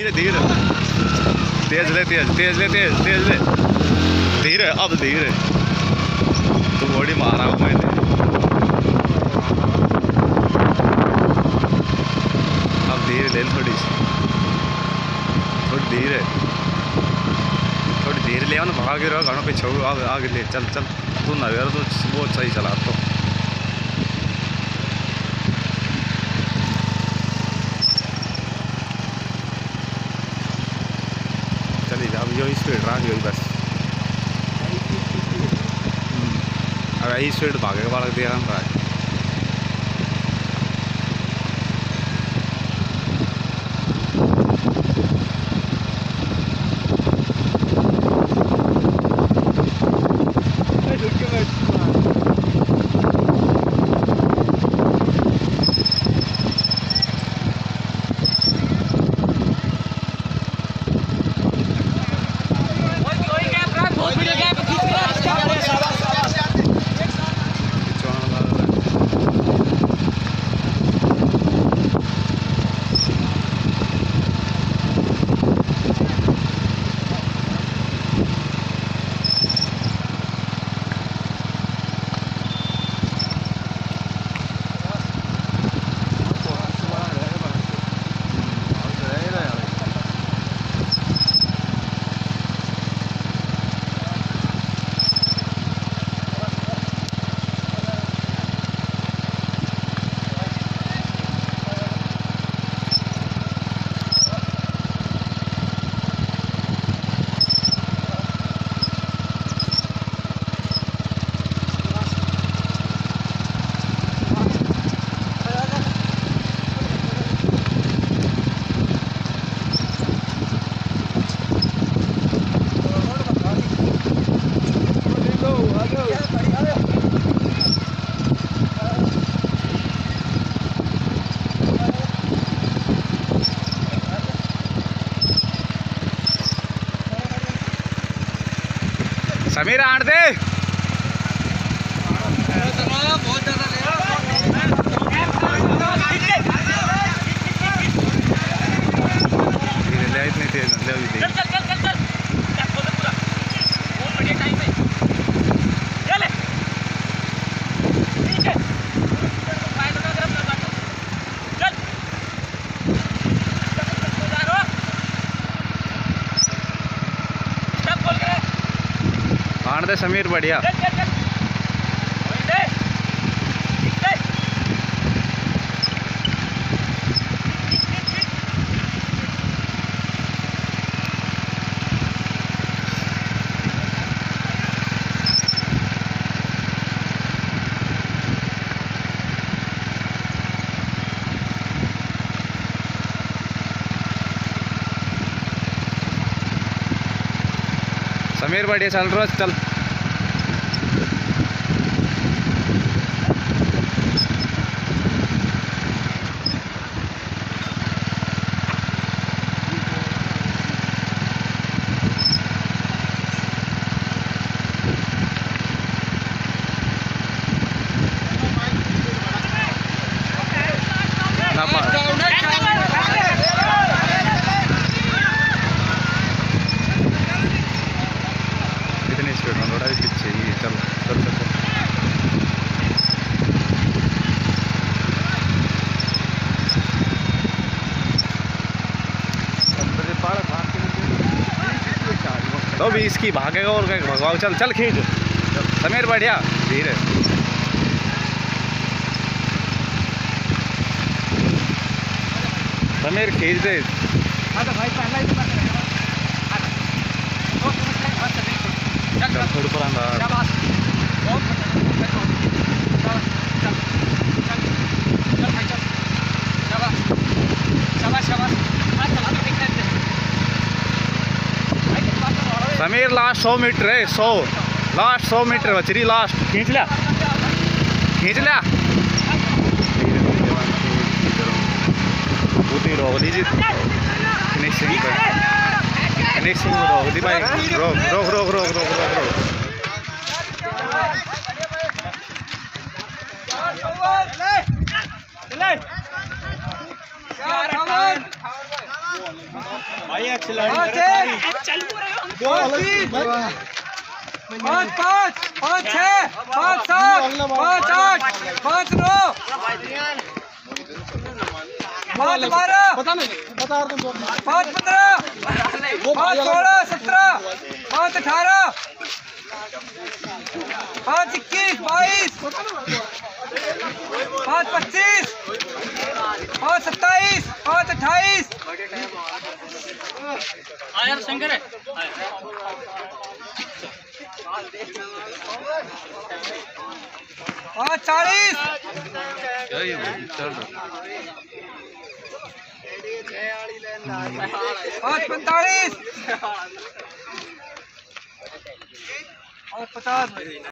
धीरे धीरे, तेज ले, तेज तेज ले, तेज तेज ले, धीरे अब धीरे। तो बॉडी मारा हूँ मैंने। अब धीरे ले, थोड़ी थोड़ी धीरे, थोड़ी धीरे ले आओ ना, भाग रहा गाड़ों पे छो। आगे ले चल चल, तू ना यार, तू बहुत सही चला तो। चलिए अब यही स्पीड रहा, यही बस। अब यही स्पीड भागे वाला दिया रहा है। समीर आड़ दे। इतनी तेज आड़ दे समीर, बढ़िया। समीर बढ़िया चल रहा, चल। इतनी स्पीड में थोड़ा भी पीछे ही चल चल सकते। तो भी इसकी भागेगा और क्या भगवान। चल चल खींच समीर, बढ़िया धीरे। समीर खींच दे। थोड़ी पुराना समीर, लास्ट 100 मीटर है, 100 लास्ट 100 मीटर बचरी, लास्ट खींच लिया, खींच लिया। रोक लीजिए, फिनिशिंग रोक दी भाई, रोक रोक रोक रोक रोक रोक रोक। भाई एक्सीलेंट। 5 5 5 6 5 7 5 8 5 9 5 12 पता नहीं बता रहा तुम 5 15 5 16 17 5 18 5 21 22 5 25 5 27 5 28 यार शंकर है 5 40 क्या ये चल रहा 5 45 और 50